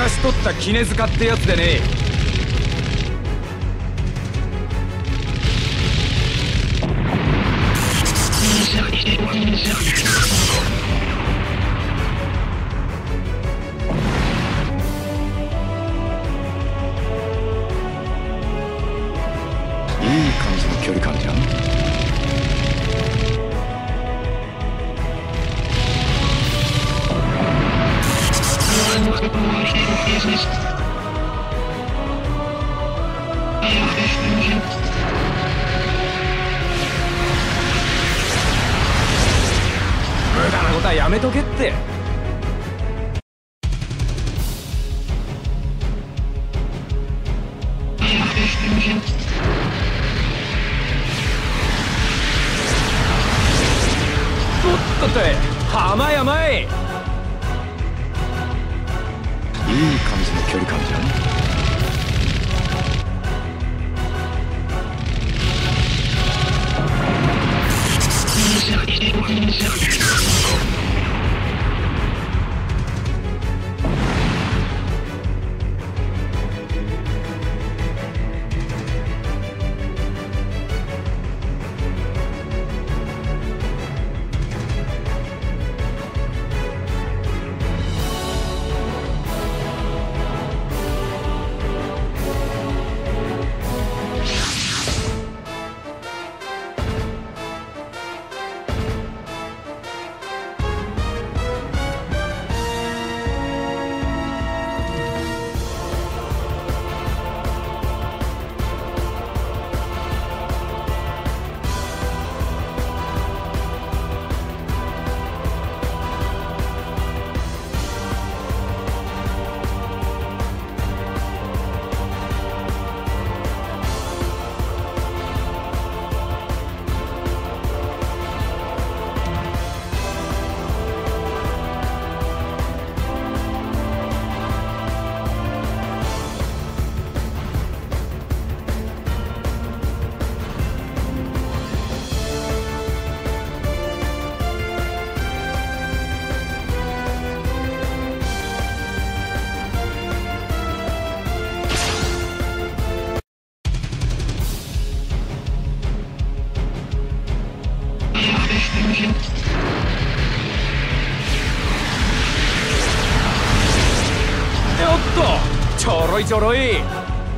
昔取った絹塚ってやつでね。 いい感じの距離感じゃん。 無駄なことはやめとけって。とっとって浜やまい。 いい感じの距離感じゃん。 ちょろいちょろい。狙い撃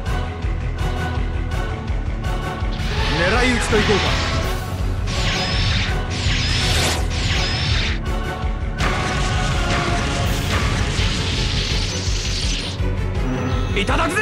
ちといこうか。いただくぜ。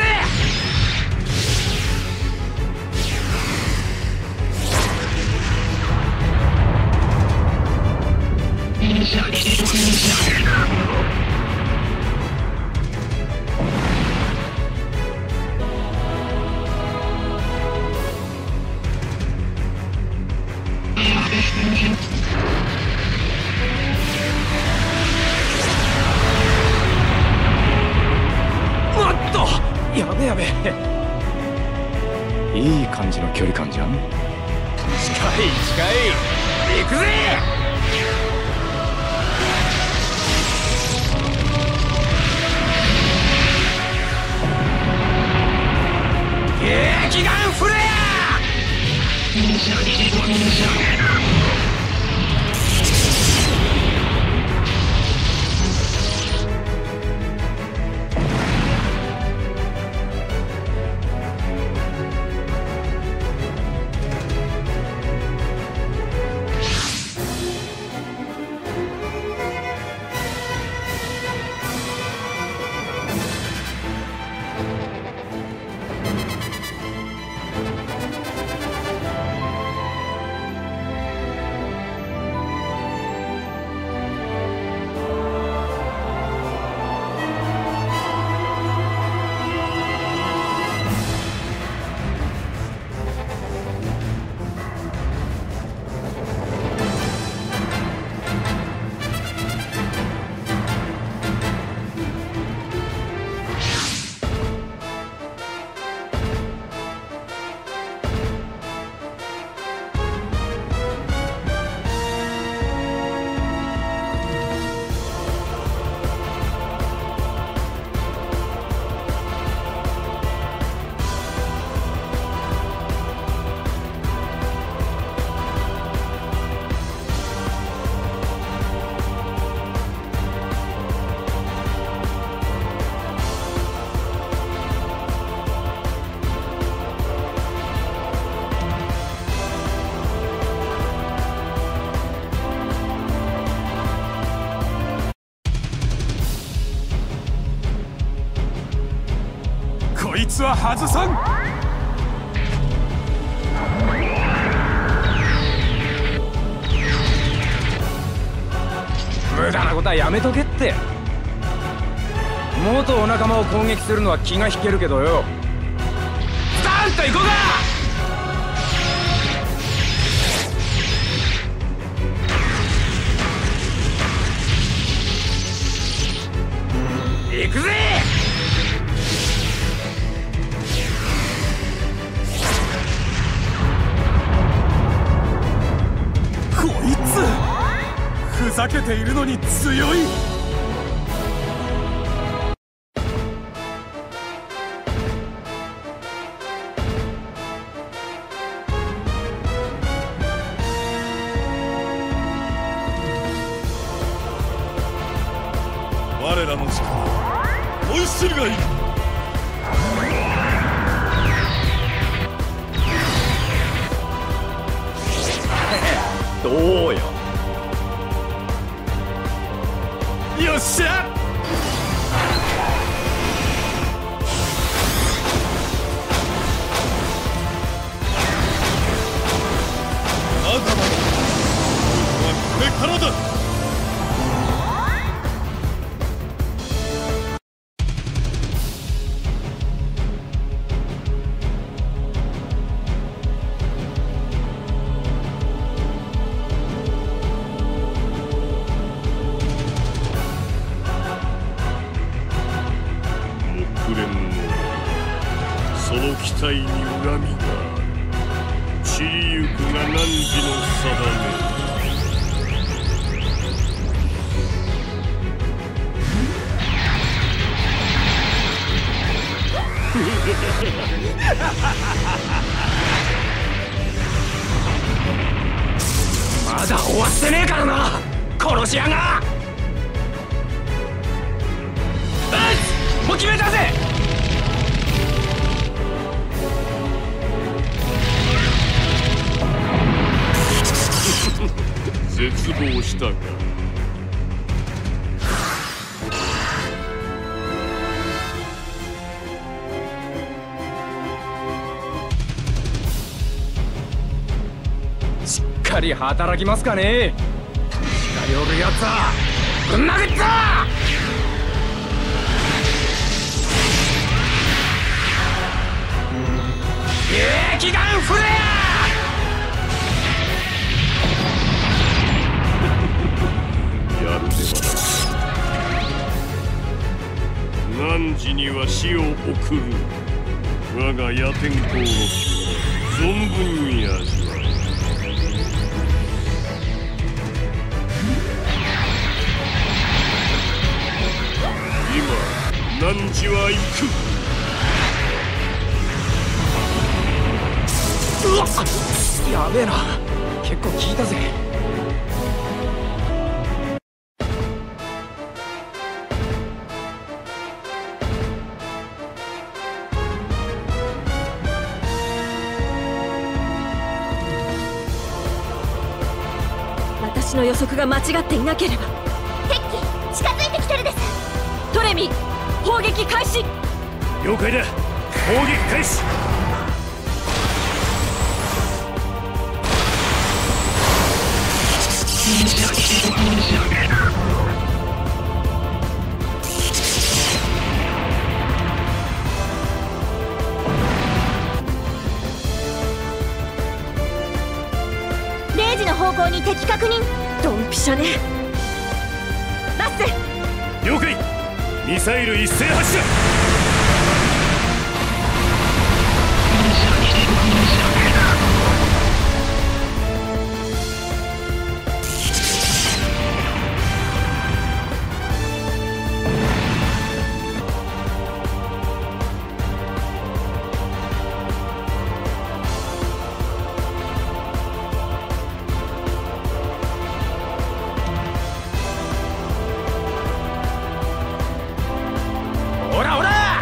やべやべ。 いい感じの距離感じゃん。 近い近い。行くぜ。激眼フレア。 いつは外さん。無駄なことはやめとけって。元お仲間を攻撃するのは気が引けるけどよ。スタンと行こうか。行くぜ。こいつふざけているのに強い。我らの力モンスルがいる。どうよ。よっしゃ。まだまだこれからだ。その期待に恨みがある。散りゆくが汝の定め。まだ終わってねえからな、殺し屋が。もう決めたぜ。絶望したか。しっかり働きますかね。近寄るやつはぶん殴った。気眼フレア。やるではない。汝には死を送る。我が野天候の存分に味わう。今汝は行く。うわっ、やべえな。結構効いたぜ。 私の予測が間違っていなければ。 敵機近づいてきてるです。 トレミ、砲撃開始。 了解だ。砲撃開始。 0時の方向に敵確認。 ドンピシャね。ラッセ。 了解。ミサイル一斉発射。ほらほら、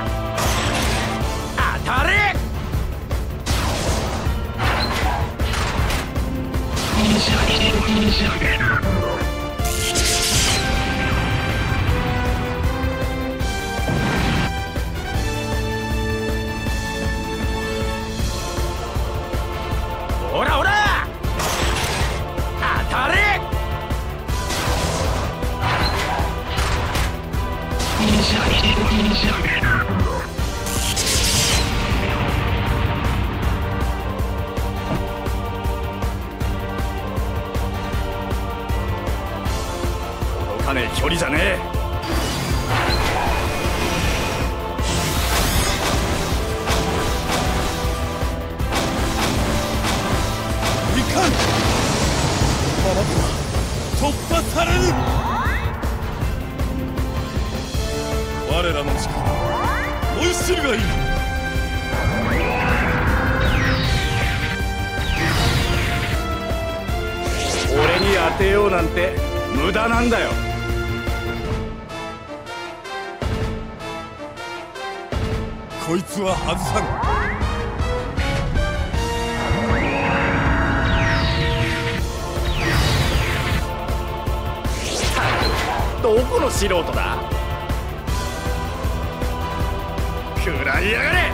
かねえ距離じゃねえ。 いかん。ままでは突破される。我らの力追い知るがいい。 俺に当てようなんて無駄なんだよ。 こいつは外さん。 どこの素人だ。食らいやがれ。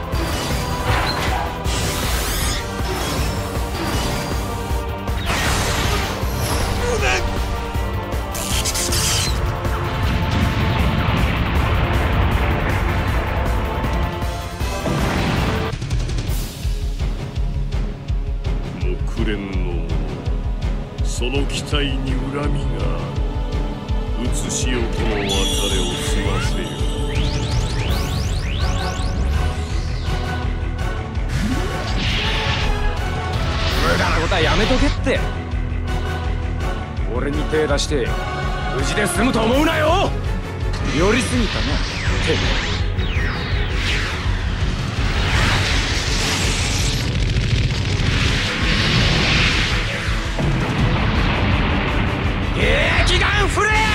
木蓮の者、その期待に恨みがある。写しよとの別れを済ませよ。 無駄なことはやめとけって。俺に手出して無事で済むと思うなよ。寄りすぎたなてめえ。激眼フレア。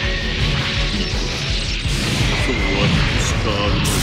今日は引くしかあるのか。